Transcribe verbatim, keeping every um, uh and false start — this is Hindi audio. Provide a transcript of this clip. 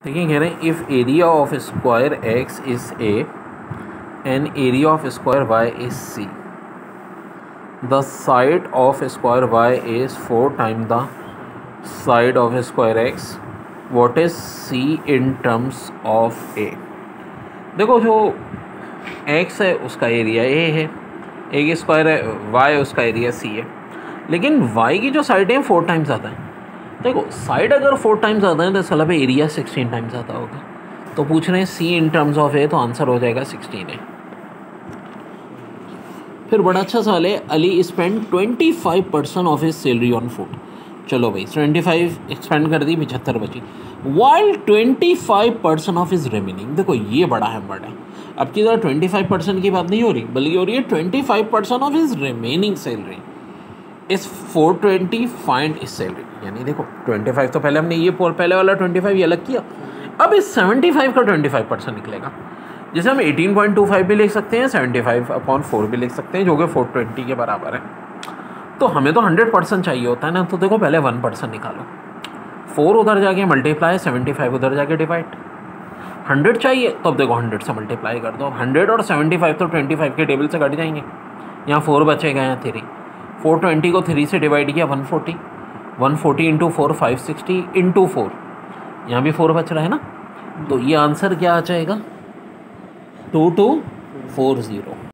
देखिए कह रहे हैं if area of square X is A and area of square Y is C, the side of square Y is four time the side of square X, what is C in terms of A. देखो जो एक्स है उसका एरिया ए है, एक स्क्वायर है वाई उसका एरिया सी है, लेकिन वाई की जो साइड है फोर टाइम्स ज़्यादा है। देखो साइड अगर फोर टाइम्स ज़्यादा है तो इसका मतलब एरिया सिक्सटीन टाइम्स ज़्यादा होगा। तो पूछ रहे हैं सी इन टर्म्स ऑफ ए, तो आंसर हो जाएगा सिक्सटीन है। फिर बड़ा अच्छा सवाल है, Ali spend twenty five percent of his salary on food. चलो भाई ट्वेंटी फाइव एक्सपेंड कर दी, पचहत्तर बची, while twenty five percent of his remaining. देखो ये बड़ा है वर्ड है, अब की तरह ट्वेंटी फाइव परसेंट की बात नहीं हो रही, बल्कि हो रही है twenty five percent of his remaining salary is four twenty find is salary. यानी देखो ट्वेंटी फाइव तो पहले हमने ये पहले वाला ट्वेंटी फाइव ये अलग किया, अब इस सेवेंटी फाइव का ट्वेंटी फाइव परसेंट निकलेगा, जिसे हम एटीन पॉइंट टू फाइव भी लिख सकते हैं, सेवेंटी फाइव अपॉन फोर भी लिख सकते हैं, जो कि फोर ट्वेंटी के बराबर है। तो हमें तो हंड्रेड परसेंट चाहिए होता है ना, तो देखो पहले वन परसेंट निकालो, फोर उधर जाके मल्टीप्लाई, सेवेंटी फाइव उधर जाके डिवाइड, हंड्रेड चाहिए तो अब देखो हंड्रेड से मल्टीप्लाई कर दो। हंड्रेड और सेवेंटी फाइव तो ट्वेंटी फाइव के टेबल से कट जाएंगे, यहाँ फोर बचेगा, यहाँ थ्री, फोर ट्वेंटी को थ्री से डिवाइड किया one forty, one forty into four five sixty into four, यहाँ भी फोर बच रहा है ना, तो ये आंसर क्या आ जाएगा, टू टू फोर ज़ीरो।